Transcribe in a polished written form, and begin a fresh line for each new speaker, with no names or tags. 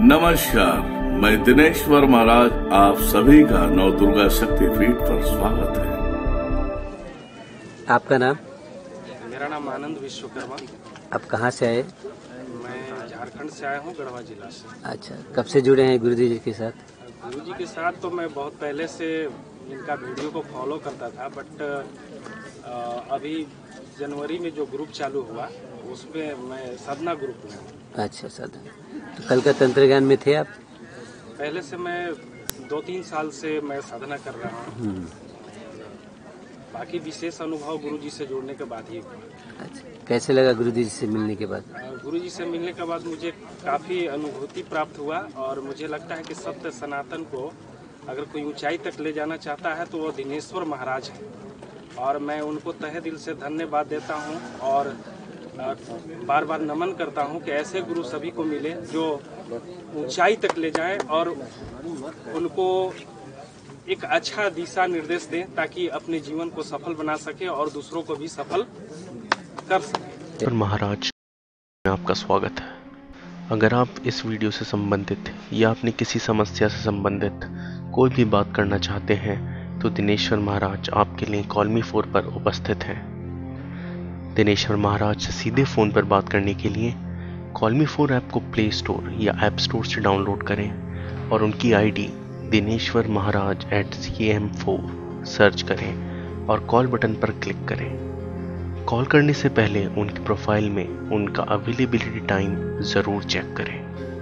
नमस्कार, मैं दिनेश्वर महाराज आप सभी का नव दुर्गा शक्तिपीठ पर स्वागत है।
आपका नाम?
मेरा नाम आनंद विश्वकर्मा।
आप कहाँ से आए?
मैं झारखंड से आया हूँ, गढ़वा जिला से।
अच्छा, कब से जुड़े हैं गुरुजी जी के साथ?
गुरुजी के साथ तो मैं बहुत पहले से इनका वीडियो को फॉलो करता था, बट अभी जनवरी में जो ग्रुप चालू हुआ उसमें मैं साधना ग्रुप में हूँ।
अच्छा साधना, तो कल का तंत्र ज्ञान में थे आप?
पहले से मैं 2-3 साल से मैं साधना कर रहा हूँ। बाकी विशेष अनुभव गुरुजी से जुड़ने के बाद ही हुआ।
अच्छा, कैसे लगा गुरुजी से मिलने के बाद?
गुरुजी से मिलने के बाद मुझे काफ़ी अनुभूति प्राप्त हुआ और मुझे लगता है कि सत्य सनातन को अगर कोई ऊंचाई तक ले जाना चाहता है तो वो दिनेश्वर महाराज है, और मैं उनको तहे दिल से धन्यवाद देता हूँ और बार बार नमन करता हूँ कि ऐसे गुरु सभी को मिले जो ऊंचाई तक ले जाएं और उनको एक अच्छा दिशा निर्देश दें ताकि अपने जीवन को सफल बना सके और दूसरों को भी सफल कर सके।
महाराज में आपका स्वागत है। अगर आप इस वीडियो से संबंधित या अपनी किसी समस्या से संबंधित कोई भी बात करना चाहते हैं तो दिनेश्वर महाराज आपके लिए कॉल मी 4 पर उपस्थित हैं। दिनेश्वर महाराज से सीधे फ़ोन पर बात करने के लिए कॉल मी 4 ऐप को प्ले स्टोर या ऐप स्टोर से डाउनलोड करें और उनकी आईडी दिनेश्वर महाराज @CM4 सर्च करें और कॉल बटन पर क्लिक करें। कॉल करने से पहले उनकी प्रोफाइल में उनका अवेलेबिलिटी टाइम ज़रूर चेक करें।